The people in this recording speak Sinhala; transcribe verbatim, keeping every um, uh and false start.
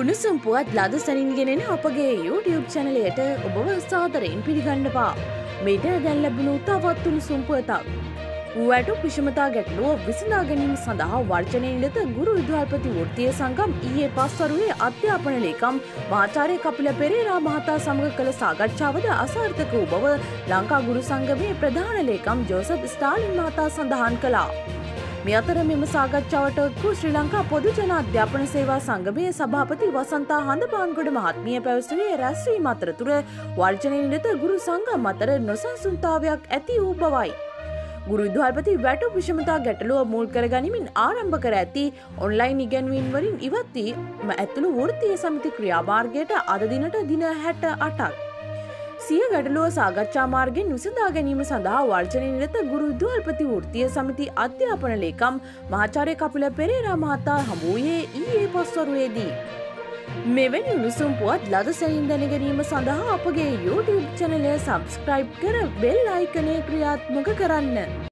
උණුසුම් පුවත් ලද සැනින් ගෙනෙන අපගේ YouTube චැනලයට ඔබව සාදරයෙන් පිළිගන්නවා. මේට දැන් ලැබුණු තවත් උණුසුම් පුවතක්. වැටුප් විෂමතා ගැටලුව විසඳා ගැනීම සඳහා වර්ජනයේ නිරත ගුරු විදුහල්පති වෘත්තීය සංගම් ඊයේ පස්වරුවේ අධ්‍යාපන ලේකම් මහාචාර්ය කපිල පෙරේරා මහතා සමග කළ සාකච්ඡාවද අසාර්ථක වූ බව ලංකා ගුරු සංගමේ ප්‍රධාන ලේකම් ජෝසප් ස්ටාලින් මහතා සඳහන් කළා. මේ අතර මෙම සාකච්ඡාවට එක්ව ශ්‍රී ලංකා පොදු ජන අධ්‍යාපන සේවා සංගමයේ සභාපති වසන්තා හඳපාන්ගොඩ මහත්මිය පැවසුවේ රැස්වීම අතරතුර වර්ජනයේ නිරත ගුරු සංගම් අතර නොසන්සුන්තාවයක් ඇති වූ බවයි. ගුරු විදුහල්පති වැටුප් විෂමතා ගැටලුව මුල් කර ගනිමින් ආරම්භ කර ඇති ඔන්ලයින් ඉගැන්වීම් වලින් ඉවත් වී ඇතුළු වෘත්තීය සමිති ක්‍රියාමාර්ගයට අද දිනට දින හැට අටක් සිය ගැටලුව සාකච්ඡා මාර්ගයෙන් විසඳා ගැනීම සඳහා වර්ජනයේ නිරත ගුරු විදුහල්පති වෘත්තීය සමිති අධ්‍යාපන ලේකම් මහාචාර්ය කපිල පෙරේරා මහතා හමු වූයේ ඊයේ පස්වරුවේදී. මෙවැනි උණුසුම් පුවත් ලද සැනින් දැන ගැනීම සඳහා අපගේ YouTube චැනලය සබ්ස්ක්‍රයිබ් කර බෙල් අයිකනය ක්‍රියාත්මක කරන්න.